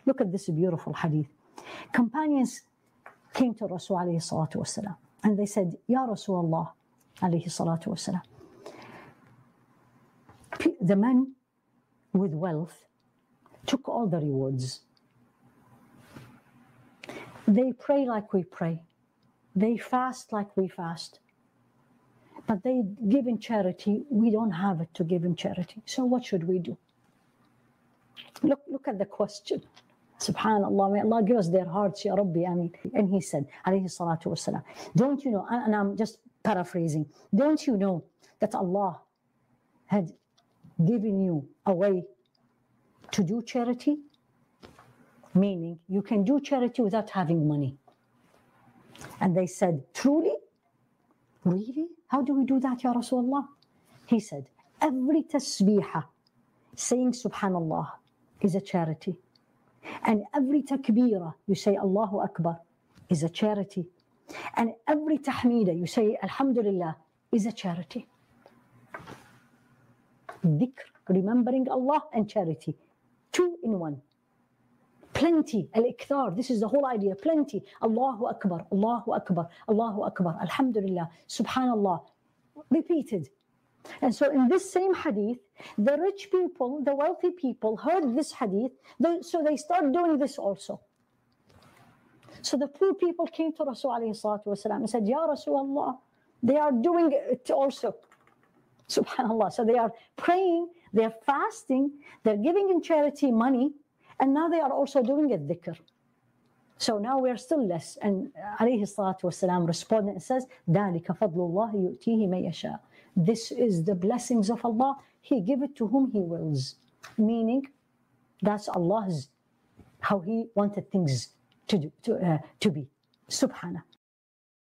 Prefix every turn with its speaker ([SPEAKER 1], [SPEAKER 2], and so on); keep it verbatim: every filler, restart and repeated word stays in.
[SPEAKER 1] Look at this beautiful hadith. Companions came to Rasul alayhi salatu wasalam, and they said, Ya Rasulullah alayhi salatu wasalam, the men with wealth took all the rewards. They pray like we pray. They fast like we fast. But they give in charity. We don't have it to give in charity. So what should we do? Look, look at the question. Subhanallah, may Allah give us their hearts, Ya Rabbi, Ameen. And he said, alayhi salatu wasalam, don't you know, and I'm just paraphrasing, don't you know that Allah had given you a way to do charity? Meaning, you can do charity without having money. And they said, truly? Really? How do we do that, Ya Rasulullah? He said, every tasbihah, saying Subhanallah, is a charity. And every takbirah, you say Allahu Akbar, is a charity. And every tahmeedah, you say Alhamdulillah, is a charity. Dhikr, remembering Allah, and charity. Two in one. Plenty, al-ikthar, this is the whole idea, plenty. Allahu Akbar, Allahu Akbar, Allahu Akbar, Alhamdulillah, Subhanallah, repeated. And so in this same hadith, the rich people, the wealthy people heard this hadith, so they start doing this also. So the poor people came to Rasul alayhi salatu wasalam and said, Ya Rasulullah, they are doing it also. Subhanallah. So they are praying, they are fasting, they're giving in charity money, and now they are also doing a dhikr. So now we are still less. And alayhi salatu wasalam responded and says, ذَلِكَ فَضْلُ اللَّهِ يُؤْتِيهِ مَن يَشَاءُ. This is the blessings of Allah. He give it to whom He wills. Meaning, that's Allah's, how He wanted things to do, to, uh, to be. Subhanah.